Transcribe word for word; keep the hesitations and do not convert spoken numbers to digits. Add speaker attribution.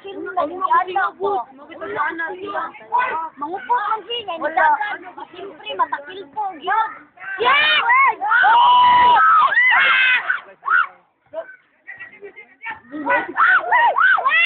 Speaker 1: sino lagi ana po. Mangupot man siya. Wala. Siyempre, matakil po. Gyud. Yes!